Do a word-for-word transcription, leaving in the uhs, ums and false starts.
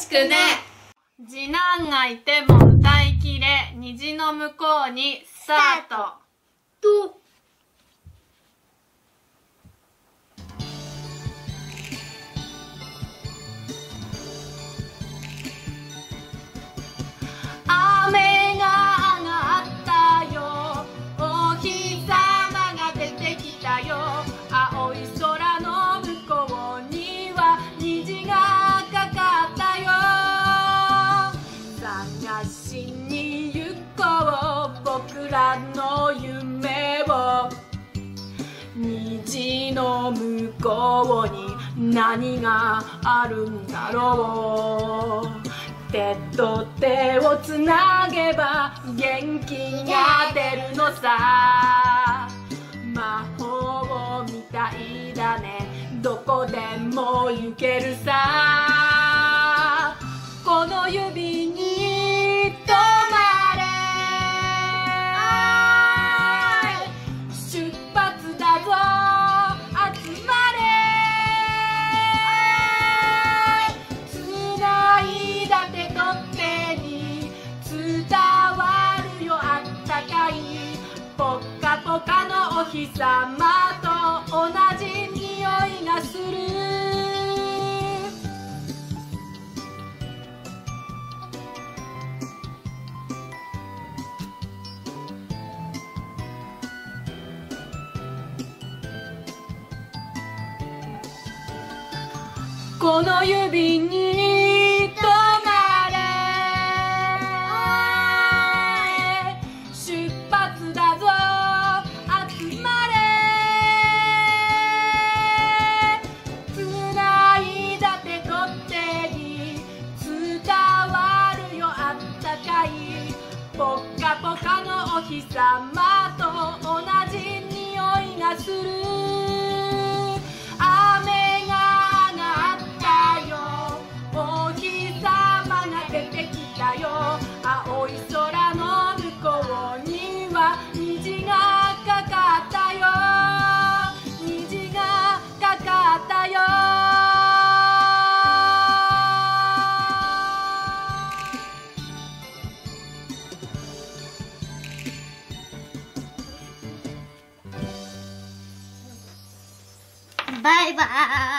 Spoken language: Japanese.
しくね。 次男がいても歌いきれ、虹の向こうにスタート。 と雨が上がったよ、お日様が出てきたよ、青い空の向こうには虹がかかったよ、探しに行こう僕らの夢を、虹の向こうに何があるんだろう、手と手をつなげば元気が出るのさ、魔法みたいだね、どこでも行けるさ、この指に止まれ、出発だぞ集まれ、つないだ手と手に伝わるよあったかい、ぽっかぽかのお日様と同じ匂いがする、この指に止まれ、出発だぞ集まれ、つないだ手と手に伝わるよあったかい、ぽっかぽかのお日様と同じ匂いがする、雨が上がったよ、お日様が出てきたよ、青い空の向こうには虹がかかったよ、虹がかかったよ、 バイバーイ。